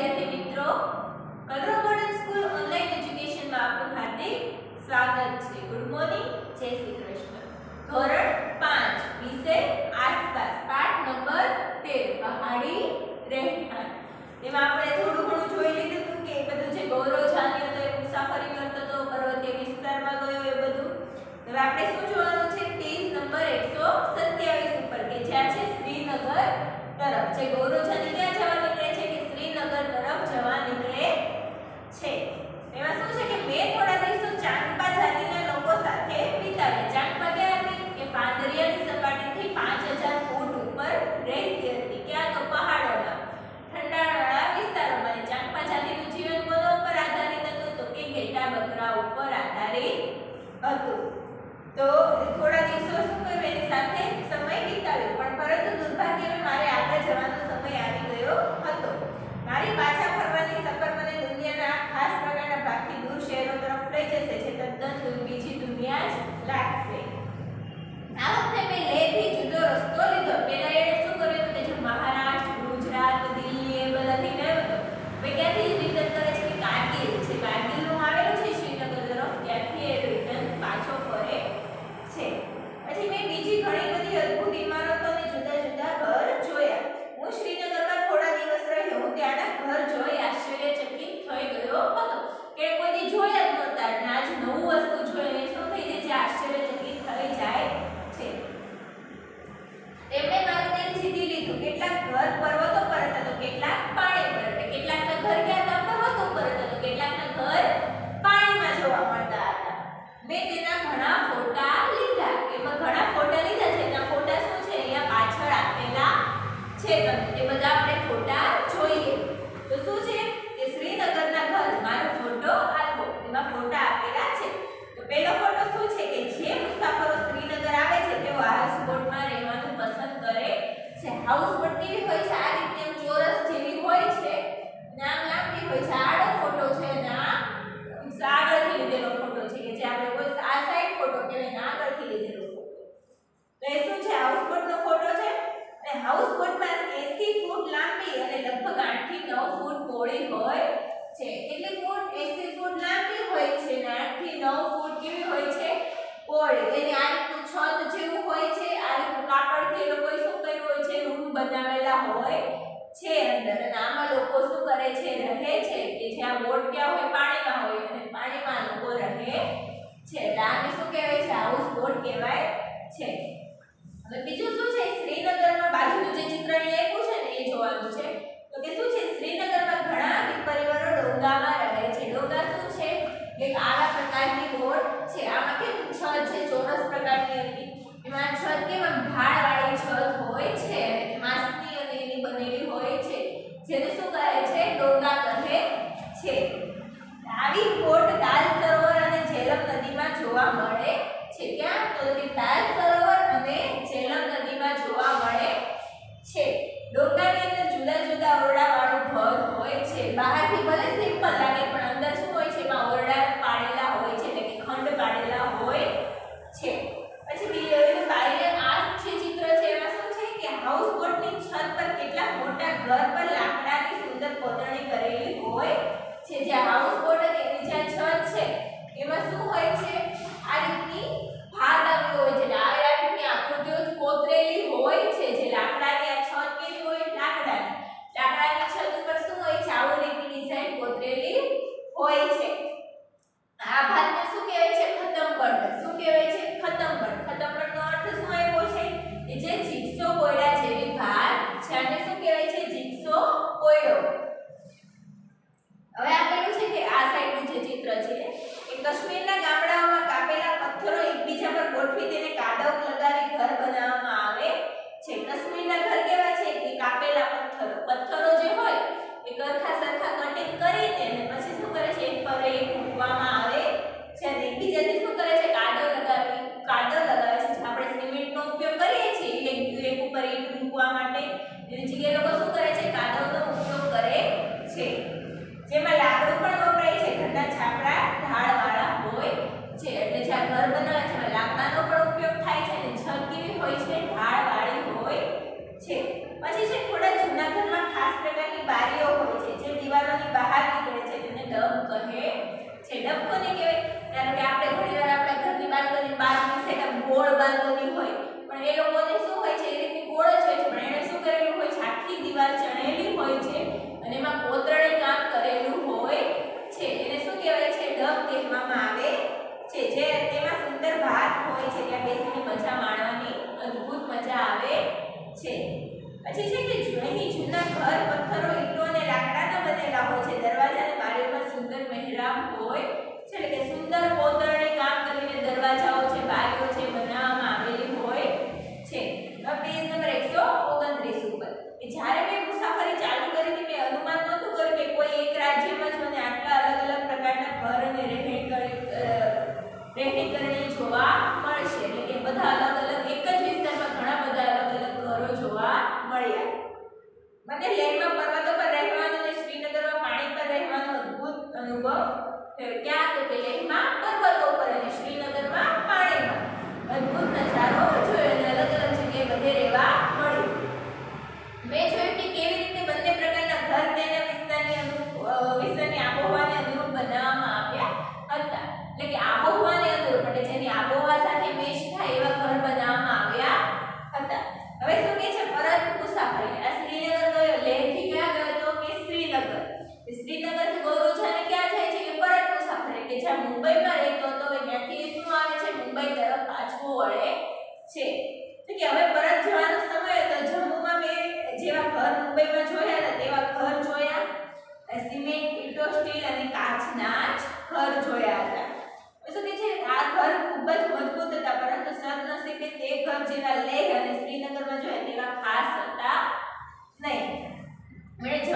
વિદ્યાર્થી મિત્રો, કલરવ modern school online એજ્યુકેશનમાં આપનું હાર્દિક સ્વાગત છે. ગુડ મોર્નિંગ, જય શ્રી કૃષ્ણ. ધોરણ 5 વિષય આસપાસ, પાઠ નંબર 13 પહાડી રહેઠાણ. તેમાં આપણે થોડું ઘણું જોઈ લીધું હતું કે બધું જે ગૌરવ જાણ્યો હતો, એ મુસાફરી કરતો હતો, પર્વતીય વિસ્તારમાં ગયો, એ બધું. હવે આપણે શું જોવાનું છે? પેજ નંબર 127 ઉપર કે જ્યાં છે શ્રીનગર તરફ. જે ગૌરવ જાની ક્યાં જવા નીકળે છે? કે શ્રીનગર તરફ જવા નીકળે છે. એમાં શું છે કે મેં થોડા દિવસો ચાંપા જાતિના લોકો સાથે વિતાવ્યા. ચાંપા ક્યાં હતી? કે પાંદરિયાની સપાટીથી 5000 ફૂટ ઉપર રહેતી હતી. ક્યાં? તો પહાડોમાં, ઠંડાવાળા વિસ્તારોમાં. અને ચાંપા જાતિનું જીવન કોના ઉપર આધારિત હતું? તો કે ઘેટા બકરા ઉપર આધારિત હતું. તો થોડા દિવસો શું કર્યું? એની સાથે સમય વિતાવ્યો. પણ પરંતુ દુર્ભાગ્યે મારે આગળ જવાનો સમય આવી ગયો હતો. મારી પાછા ફરવાની સફર મને દુનિયાના ખાસ પ્રકારના ભાગથી દૂર શહેરો તરફ લઈ જશે, જે તદ્દન બીજી દુનિયા જ લાગશે. આ વખતે મેં લેહથી જુદો રસ્તો લીધો. પહેલા એણે શું કર્યું કે જે મહારાષ્ટ્ર, ગુજરાત, દિલ્હી એ બધાથી ગયો હતો. હવે ક્યાંથી રિટર્ન કરે છે? કે કારગિલ છે. કારગિલનું આવેલું છે શ્રીનગર તરફ, ત્યાંથી એ રિટર્ન પાછો ફરે છે. પછી મેં બીજી ઘણી બધી અદ્ભુત ઇમારતો અને જુદા જુદા ઘર જોયા. હું શ્રીનગરમાં થોડા દિવસ રહ્યો. હું ત્યાંના ઘર જોઈ આશ્ચર્યચકિત થઈ ગયો હતો કે કોઈ દી જોયા જ નહોતા. અને આજ નવું વસ્તુ જોઈને શું થઈ જાય છે? આશ્ચર્યચકિત થઈ જાય છે. તેમણે મારું દિલ જીતી લીધું. કેટલાક ઘર પર્વતો પર હતા તો કેટલાક પાણી પર હતા. કેટલાકના ઘર ક્યાં હતા? પર્વતો પર હતા તો કેટલાકના ઘર પાણીમાં જોવા મળતા હતા. મેં તેના ઘણા ફોટા લીધા. એમાં ઘણા ફોટા લીધા છે. એના ફોટા શું છે? અહીંયા પાછળ આપેલા છે. તમે તે બધા આપણે ફોટા જોઈએ. તો શું છે કે શ્રીનગરના ઘર, મારો ફોટો આલ્બમ, એમાં ફોટા આપેલા છે. તો પહેલો ફોટો શું છે કે જે મુસાફરો શ્રીનગર આવે છે તેઓ હાઉસબોટમાં રહેવાનું પસંદ કરે છે. હાઉસબોટ કેવી હોય છે? આ રીતે ચોરસ જેવી હોય છે. નામ લાંબી હોય છે. આડો ફોટો છે અને આ આગળથી લીધેલો ફોટો છે કે જે આપણે કોઈ આ સાઈડ ફોટો કહેવાય ને આગળથી લીધેલો ફોટો. તો એ શું છે? હાઉસબોટનો ફોટો છે. અને હાઉસબોટમાં 80 ફૂટ લાંબી અને લગભગ 8 થી 9 ફૂટ પહોળી હોય છે. કેટલી ફૂટ? 80 ફૂટ લાંબી હોય છે અને 8 થી 9 ફૂટ કેવી હોય છે? પહોળી. એની આ રીતનું છત જેવું હોય છે. આ રીતનું કાપડથી એ લોકોએ શું કર્યું હોય છે? રૂમ બનાવેલા હોય છે અંદર. અને આમાં લોકો શું કરે છે? રહે છે. કે જ્યાં બોટ ક્યાં હોય? પાણીમાં હોય. અને પાણીમાં લોકો રહે છે. એટલે આને શું કહેવાય છે? હાઉસ બોટ કહેવાય છે. હવે બીજું શું છે? શ્રીનગરમાં બાજુનું જે ચિત્ર અહીંયા આપ્યું છે ને એ જોવાનું છે. તો કે શું છે? શ્રીનગરમાં ઘણા પરિવારો ડોંગામાં રહે છે. ડોંગા શું છે? એક આવા પ્રકારની બોટ છે. આમાં કેવું છત છે? ચોરસ પ્રકારની હતી. એમાં છત કેવા ઢાળવાળી છત હોય છે અને માસની અને એની બનેલી હોય છે, જેને શું કહે છે? ડોંગા કહે છે. આવી બોટ દાલ સરોવર અને ઝેલમ નદીમાં જોવા મળે છે. ક્યાં? તો કે દાલ સરોવર અને ઝેલમ નદીમાં જોવા મળે છે. ડોંગાની અંદર જુદા જુદા ઓરડાવાળું ઘર હોય છે. બહારથી ભલે સિમ્પલ લાગે પણ અંદર શું હોય છે? એમાં ઓરડા પાડેલા હોય છે, એટલે કે ખંડ પાડેલા હોય છે. પછી બીજું પાયલન આ જે ચિત્ર છે એમાં શું છે કે હાઉસબોટની છત પર કેટલાક મોટા ઘર પર લાકડાની સુંદર કોતરણી કરેલી હોય છે. જે હાઉસબોટ અને એની જે છત છે એમાં શું હોય છે? આ રીતની ભાગ આવી હોય છે. આ રીતની આકૃતિઓ કોતરેલી હોય છે. જે લાકડાની આ છત કેવી હોય? લાકડાની છત ઉપર શું હોય છે? આવી રીતની ડિઝાઇન કોતરેલી હોય છે. આ ભાગને શું કહેવાય છે? ખતમબંધ. શું કહેવાય છે? ખતમબંધ. ખતમબંધનો અર્થ શું આવ્યો છે? કે જે જીગસો કોયડા જેવી ભાગ છે. આને શું કહેવાય છે? જીગસો કોયડો. હવે આપેલું છે કે આ સાઈડનું જે ચિત્ર છે એ કાશ્મીરના ગામડાઓમાં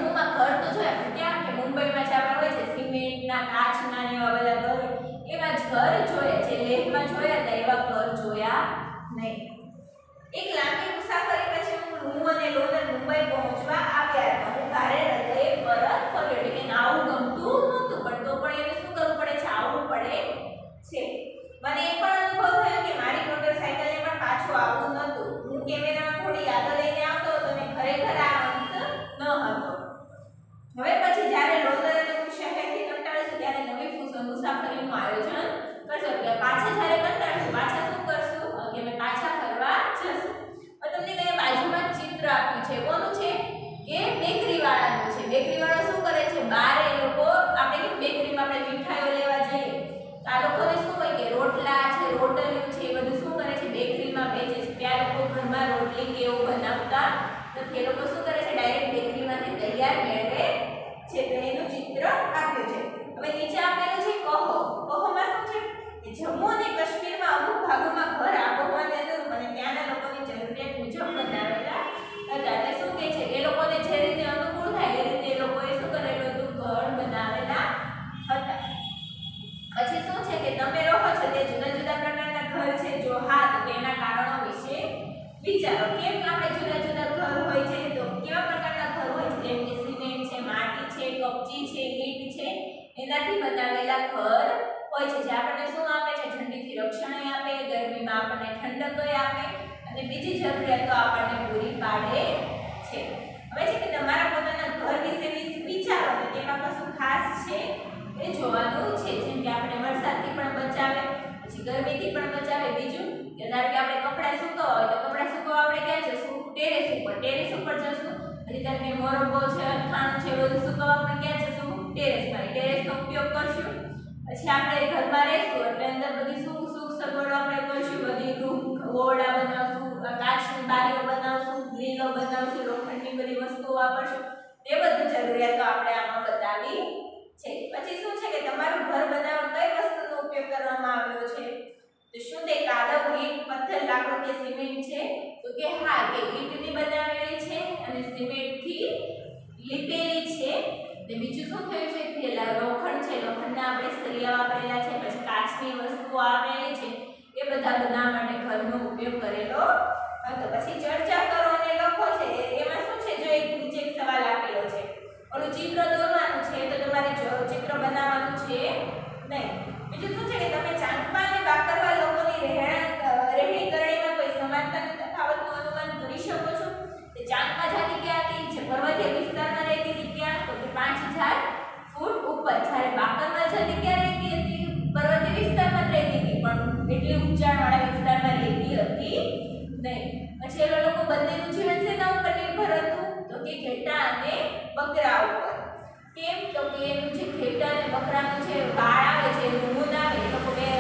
જમ્મુમાં ઘર તો જોયા પણ ક્યાં કે મુંબઈમાં જે આપણે હોય છે સિમેન્ટના કાચના ને એવા બધા ઘર એવા જ ઘર જોયા છે લેહમાં જોયા હતા એવા ઘર જોયા નહીં એક લાંબી મુસાફરી પછી હું અને લોનર મુંબઈ પહોંચવા આવ્યા હતા હું ભારે હૃદયે પરત ફર્યો એટલે કે આવું ગમતું નહોતું પણ તો પણ એને શું કરવું પડે છે આવવું પડે છે મને એ પણ અનુભવ થયો કે મારી મોટરસાઇકલને પણ પાછું આવવું નહોતું હું કેમેરામાં થોડી યાદો લઈને આવતો હતો અને ખરેખર આ અંત ન હતો હવે પછી જ્યારે લોનર અને હું શહેરથી કંટાળીશું ત્યારે નવી મુસાફરીનું આયોજન કરશું કે પાછા જ્યારે કંટાળીશું પાછા શું કરશું કે અમે પાછા ફરવા જશું તમને કઈ બાજુમાં ચિત્ર આપ્યું છે કોનું છે કે બેકરી વાળાનું છે બેકરી વાળો શું કરે છે બહાર એ લોકો આપણે કે બેકરીમાં આપણે મીઠાઈઓ લેવા જઈએ તો આ લોકોને શું હોય કે રોટલા છે રોટલીઓ છે એ બધું શું કરે છે બેકરીમાં વેચે છે ત્યાં લોકો ઘરમાં રોટલી કે એવું બનાવતા નથી એ લોકો શું કરે છે ડાયરેક્ટ બેકરીમાંથી તૈયાર મેળવે છે તો એનું ચિત્ર આપ્યું છે હવે નીચે આપેલું છે કહોમાં શું છે કે જમ્મુ અને કાશ્મીરમાં અમુક ભાગોમાં ઘર આબોહવાને અનુરૂપ અને ત્યાંના લોકોની જરૂરિયાત મુજબ બનાવેલા હતા એટલે શું કહે છે એ લોકોને જે રીતે અનુકૂળ થાય એ રીતે એ લોકોએ શું કરેલું હતું ઘર બનાવેલા હતા પછી શું છે કે તમે રહો છો તે જુદા જુદા પ્રકારના ઘર છે જો હા તો તેના કારણો વિશે વિચારો કેમ આપણે જુદા જુદા ઘર હોય છે તો કેવા પ્રકારના ઘર હોય છે જેમ કે સિમેન્ટ છે માટી છે કપચી છે ઈંટ છે એનાથી બનાવેલા ઘર હોય છે જે આપણને શું આપે છે ઠંડીથી રક્ષણ આપે ગરમીમાં આપણને ઠંડક આપે અને બીજી જરૂરિયાતો આપણને પૂરી પાડે છે હવે છે કે તમારા પોતાના ઘર વિશે વિચારો અને તેમાં કશું ખાસ છે એ જોવાનું છે જેમ કે આપણે વરસાદથી પણ બચાવે પછી ગરમીથી પણ બચાવે બીજું કે ધારો કે આપણે કપડાં સુકવવા હોય તો કપડાં સુકવવા આપણે ક્યાં જશું ટેરેસ ઉપર જશું પછી ધારો કે મોરબો છે અથાણું છે બધું સુકવવા આપણે ક્યાં જશું ટેરેસનો ઉપયોગ કરશું પછી આપણે ઘરમાં રહીશું એટલે અંદર બધી સુખ સગવડો આપણે કરશું બધી રૂમ ઓરડા બનાવશું કાચની બારીઓ બનાવશું ગ્રીલો બનાવશું લોખંડની બધી વસ્તુઓ વાપરશું એ બધી જરૂરિયાતો આપણે આમાં બતાવી છે પછી શું છે કે તમારું ઘર બનાવવા કઈ વસ્તુનો ઉપયોગ કરવામાં આવ્યો છે તો શું તે કાદવ ઈંટ પથ્થર લાકડું કે સિમેન્ટ છે તો કે હા કે ઈંટની બનાવેલી છે અને સિમેન્ટથી લીપેલી છે ને બીજું શું થયું છે કે લોખંડ છે લોખંડના આપણે સળિયા વાપરેલા છે પછી કાચની વસ્તુઓ આપેલી છે એ બધા બનાવવા માટે ઘરનો ઉપયોગ કરેલો હતો પછી ચર્ચા કરો અને લખો છે એમાં શું છે જો એક નીચે એક સવાલ આપેલો છે ઓલું ચિત્ર દોરવાનું છે તો તમારે ચિત્ર બનાવવાનું છે નહીં બીજું શું છે કે તમે ચાંપા અને બાકરવા લોકોની રહેણી કરણીમાં કોઈ સમાનતા કે તફાવતનું અનુમાન કરી શકો છો તે ચાંપા જાતિ ક્યાં હતી જે પર્વતીય વિસ્તારમાં રહેતી હતી ક્યાં તો કે 5000 ફૂટ ઉપર જ્યારે બાકરવા જાતિ ક્યાં રહેતી હતી પર્વતીય વિસ્તારમાં રહેતી હતી પણ એટલી ઊંચાણવાળા વિસ્તારમાં રહેતી હતી નહીં પછી એ લોકો બંનેનું જીવન શેના ઉપર નિર્ભર હતું તો કે ઘેટા અને બકરા ઉપર કેમ તો કે એનું જે ઘેટા અને બકરાનું જે વાળ આવે છે એનું ઊન આવે એ લોકો બે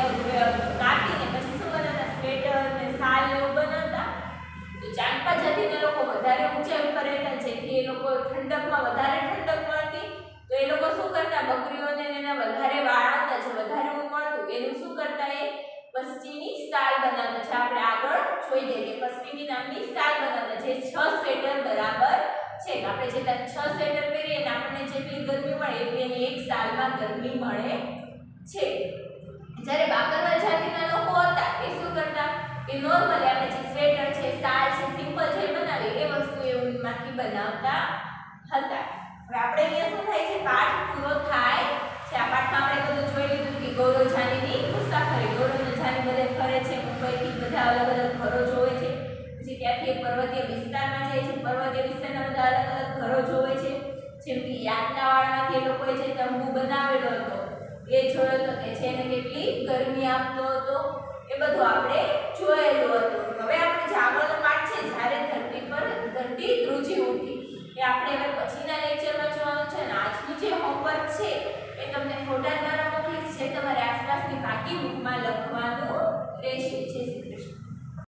કાપીને પછી શું બનાવતા સ્વેટર ને શાલ ને એવું બનાવતા તો ચાંપા જાતિના લોકો વધારે ઊંચાઈ ઉપર રહેતા જેથી એ લોકો ઠંડકમાં વધારે ઠંડક મળતી તો એ લોકો શું કરતા બકરીઓને એના વધારે વાળ હતા જે વધારે ઊન મળતું એનું શું કરતા એ પશ્ચિમી શાલ બનાવતા છે આપણે આગળ જોઈ લઈએ કે પશ્ચિમી નામની શાલ બનાવતા જે 6 સ્વેટર બરાબર છે આપણે જેટલા 6 સ્વેટર પહેરીએ ને આપણને જેટલી ગરમી મળે એટલી એની એક શાલમાં ગરમી મળે છે જ્યારે બાકરવા જાતિના લોકો હતા એ શું કરતા કે નોર્મલી આપણે જે સ્વેટર છે શાલ છે સિમ્પલ જે બનાવીએ એ વસ્તુ એ ઊનમાંથી બનાવતા હતા હવે આપણે અહીંયા શું થાય છે પાઠ પૂરો થાય છે આ પાઠમાં આપણે બધું જોઈ લીધું કે ગૌરવ જાનીની મુસાફરી ગૌરવ જાની બધે ફરે છે મુંબઈથી બધા અલગ અલગ ઘરો જોવે છે પછી ત્યાંથી પર્વતીય વિસ્તારમાં જાય છે પર્વતીય વિસ્તારના બધા અલગ અલગ ઘરો જોવે છે જેમ કે યાતનાવાળમાંથી એ લોકોએ જે તંબુ બનાવેલો હતો એ જોયો હતો કે જેને કેટલી ગરમી આપતો હતો એ બધું આપણે જોયેલું હતું હવે આપણે જે આગળનો પાઠ છે જ્યારે ધરતી ધ્રુજી ઉઠી એ આપણે હવે